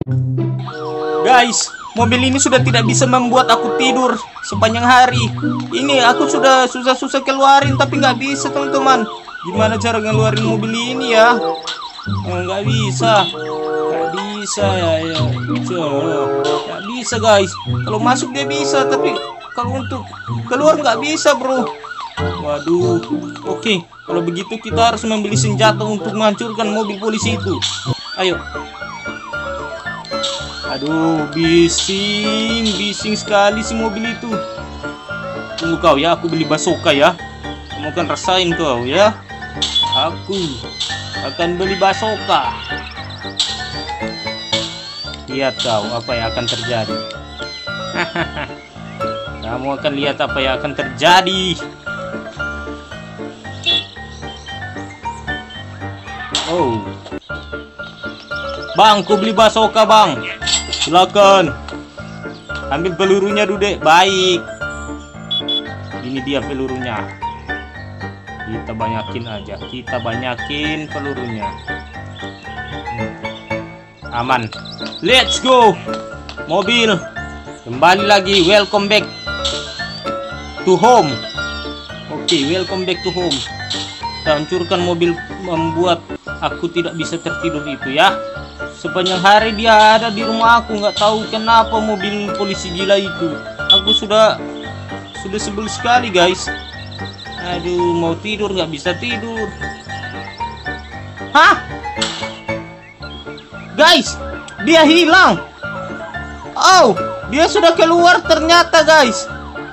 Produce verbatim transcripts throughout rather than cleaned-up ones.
Guys, mobil ini sudah tidak bisa membuat aku tidur sepanjang hari. Ini aku sudah susah-susah keluarin tapi nggak bisa teman-teman. Gimana cara ngeluarin mobil ini ya? Nggak bisa, nggak bisa ya, ya. Nggak bisa guys. Kalau masuk dia bisa, tapi kalau untuk keluar nggak bisa bro. Waduh, oke. Kalau begitu kita harus membeli senjata untuk menghancurkan mobil polisi itu. Ayo. Aduh, bising, bising sekali si mobil itu. Tunggu kau ya, aku beli bazooka ya. Kamu kan rasain kau ya. Aku akan beli bazooka. Lihat kau apa yang akan terjadi. Kamu akan lihat apa yang akan terjadi. Oh, bang, ku beli bazooka bang. Silakan. Ambil pelurunya dudek. Baik. Ini dia pelurunya. Kita banyakin aja. Kita banyakin pelurunya. Hmm. Aman. Let's go. Mobil. Kembali lagi. Welcome back to home. Oke, okay, welcome back to home. Kita hancurkan mobil membuat aku tidak bisa tertidur itu ya. Sepanjang hari dia ada di rumah aku, nggak tahu kenapa mobil polisi gila itu. Aku sudah sudah sebel sekali guys. Aduh, mau tidur nggak bisa tidur. Hah? Guys, dia hilang. Oh, dia sudah keluar ternyata guys.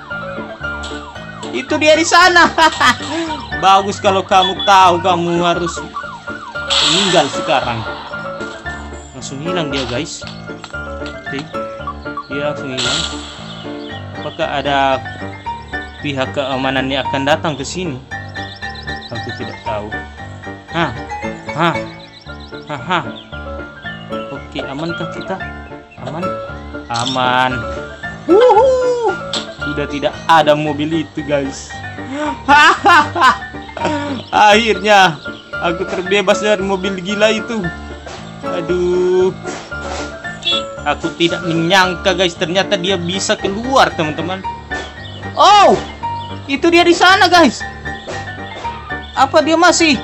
Itu dia di sana. Bagus kalau kamu tahu, kamu harus meninggal sekarang. Langsung hilang dia guys. Oke, dia langsung hilang. Apakah ada pihak keamanan yang akan datang ke sini? Aku tidak tahu. Hah, hah, hah, hah. Oke, amankah kita? Aman, aman. Wuhu, sudah tidak ada mobil itu guys. Hahaha. Akhirnya aku terbebas dari mobil gila itu. Aduh, aku tidak menyangka guys, ternyata dia bisa keluar teman-teman. Oh, itu dia di sana guys. Apa dia masih?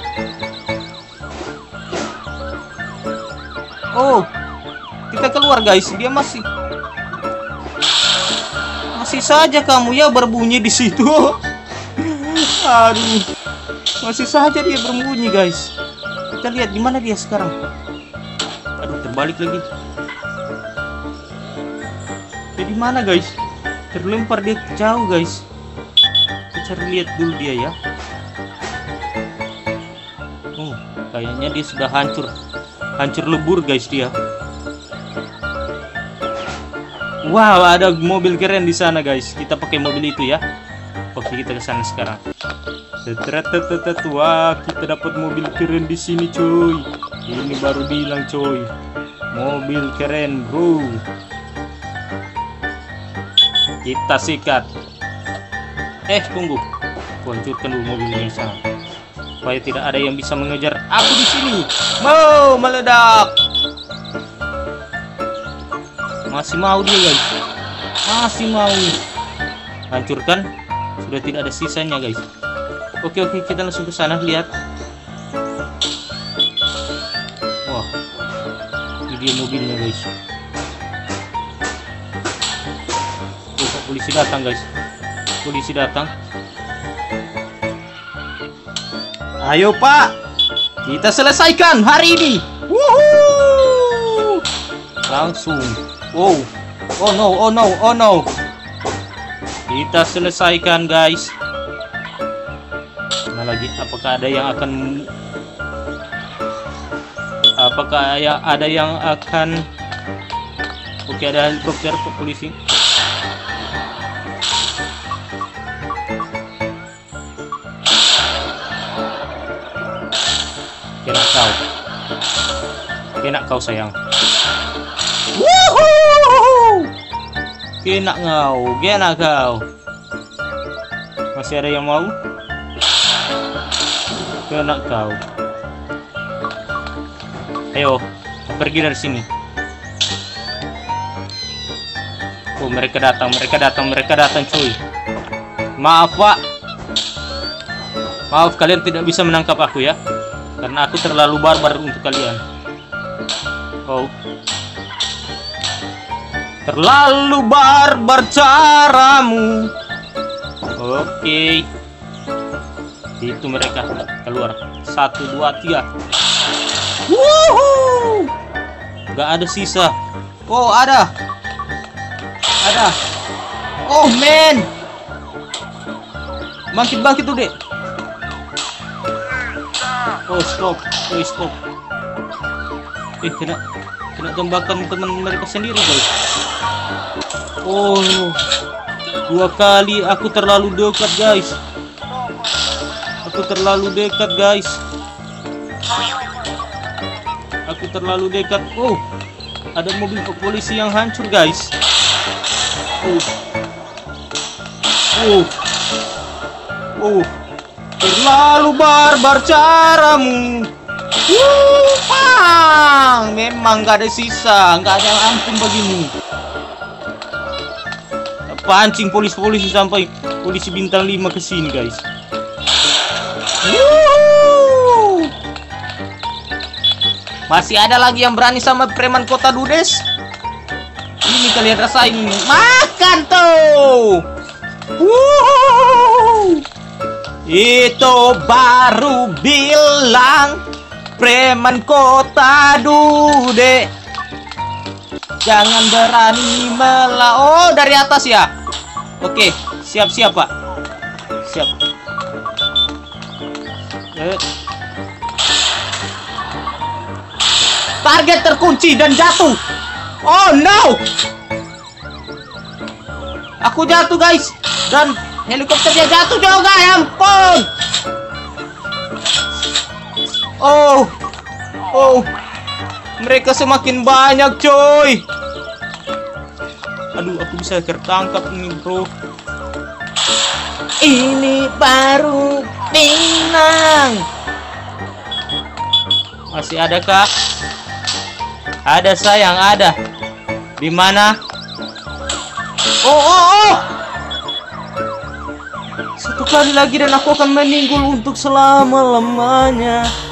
Oh, kita keluar guys. Dia masih, masih saja kamu ya berbunyi di situ. Aduh, masih saja dia berbunyi guys. Kita lihat di mana dia sekarang. Aduh, terbalik lagi. Jadi mana guys? Terlempar dia jauh guys. Kita cari lihat dulu dia ya. Oh, kayaknya dia sudah hancur, hancur lebur guys dia. Wow, ada mobil keren di sana guys. Kita pakai mobil itu ya. Oke, kita ke sana sekarang. Tetetetetet, wah, kita dapat mobil keren di sini cuy. Ini baru bilang coy, mobil keren bro. Kita sikat. Eh tunggu, hancurkan dulu mobil ini sana, supaya tidak ada yang bisa mengejar aku di sini. Mau meledak. Masih mau dia guys, masih mau. Hancurkan, sudah tidak ada sisanya guys. Oke oke, kita langsung ke sana lihat. Dia mobilnya guys. Oh, polisi datang guys. Polisi datang. Ayo pak, kita selesaikan hari ini. Wuhu! Langsung. Wow. Oh no, oh no, oh no. Kita selesaikan guys. Mana lagi? Apakah ada yang akan Apakah ya ada yang akan? Oke, ada helikopter polisi. Kena kau, kena kau sayang. Wuhu! Kena kau, kena kau. Masih ada yang mau? Kena kau. Ayo, pergi dari sini. Oh, mereka datang, mereka datang, mereka datang, cuy. Maaf, Pak. Maaf, kalian tidak bisa menangkap aku ya. Karena aku terlalu barbar untuk kalian. Oh. Terlalu barbar caramu. Oke. Itu mereka keluar. Satu, dua, tiga. Wuhu. Gak ada sisa. Oh, ada. Ada. Oh, man. Bangkit-bangkit tuh, Dek. Oh, stop. Oh, stop. Eh, kena kena tembakan teman mereka sendiri, guys. Oh, dua kali aku terlalu dekat, guys. Aku terlalu dekat, guys. Aku terlalu dekat. Oh, ada mobil polisi yang hancur, guys. Oh, oh, oh, terlalu barbar caramu. Wuh, pang. Memang gak ada sisa, gak ada ampun bagimu. Pancing polisi-polisi sampai polisi bintang lima kesini, guys. Wuh. Masih ada lagi yang berani sama preman kota Dudes? Ini kalian rasain ini. Makan tuh. Wuh. Itu baru bilang preman kota Dude. Jangan berani melawan. Oh, dari atas ya. Oke, siap-siap, Pak. Siap. Eh. Target terkunci dan jatuh. Oh no. Aku jatuh, guys. Dan helikopternya jatuh juga, ya ampun. Oh. Oh. Mereka semakin banyak, coy. Aduh, aku bisa tertangkap nih, bro. Ini baru Pinang. Masih ada kah? Ada, sayang, ada. Di mana? Oh, oh, oh. Satu kali lagi dan aku akan meninggal untuk selama-lamanya.